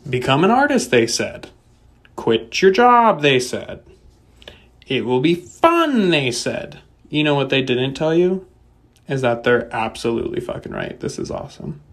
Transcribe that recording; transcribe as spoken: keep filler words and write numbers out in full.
Become an artist, they said. Quit your job, they said. It will be fun, they said. You know what they didn't tell you? Is that they're absolutely fucking right. This is awesome.